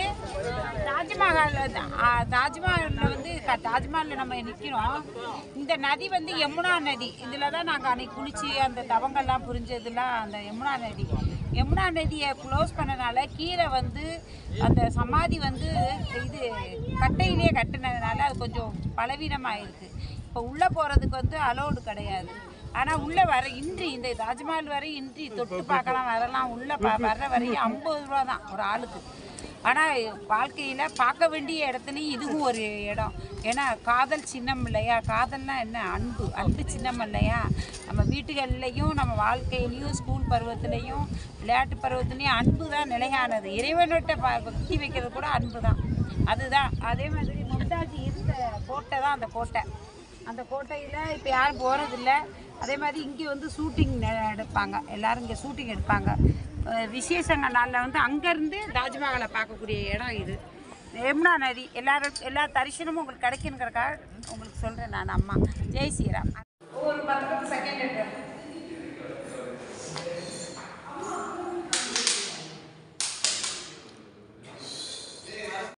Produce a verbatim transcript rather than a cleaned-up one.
தாஜ்மஹால் தாஜ்மஹாலில் வந்து தாஜ்மஹாலில் நம்ம நிற்கிறோம். இந்த நதி வந்து யமுனா நதி. இதில் தான் நாங்கள் அன்றைக்கி குளிச்சு அந்த தவங்கள்லாம் புரிஞ்சதுலாம் அந்த யமுனா நதி. யமுனா நதியை க்ளோஸ் பண்ணனால கீழே வந்து அந்த சமாதி வந்து இது கட்டையிலே கட்டினதுனால அது கொஞ்சம் பலவீனமாயிருக்கு. இப்போ உள்ளே போகிறதுக்கு வந்து அலோடு கிடையாது. ஆனால் உள்ளே வர இன்றி இந்த தாஜ்மஹால் வரை இன்றி தொட்டு பார்க்கலாம் வரலாம். உள்ளே ப வர்ற வரையும் ஐம்பது ரூபா தான் ஒரு ஆளுக்கு. ஆனால் வாழ்க்கையில் பார்க்க வேண்டிய இடத்துலையும் இதுவும் ஒரு இடம். ஏன்னா காதல் சின்னம் இல்லையா? காதல்னா என்ன? அன்பு. அன்பு சின்னம் இல்லையா? நம்ம வீட்டுகள்லையும் நம்ம வாழ்க்கையிலையும் ஸ்கூல் பருவத்துலேயும் விளையாட்டு பருவத்துலேயும் அன்பு தான் நிலையானது. இறைவன்கிட்ட ப பக்தி வைக்கிறது கூட அன்பு தான். அதுதான். அதே மாதிரி மும்தாஜ் இருந்த கோட்டை தான் அந்த கோட்டை. அந்த கோட்டையில் இப்போ யாரும் போகிறதில்ல. அதே மாதிரி இங்கே வந்து ஷூட்டிங் எடுப்பாங்க. எல்லோரும் இங்கே ஷூட்டிங் எடுப்பாங்க. விசேஷங்க நாளில் வந்து அங்கேருந்து தாஜ்மஹாலை பார்க்கக்கூடிய இடம் இது. யமுனா நதி எல்லாரும் எல்லா தரிசனமும் உங்களுக்கு கிடைக்கணுங்கிறக்காக உங்களுக்கு சொல்கிறேன் நான். அம்மா ஜெய் ஸ்ரீராம். ஒரு பத்து பத்து செகண்ட்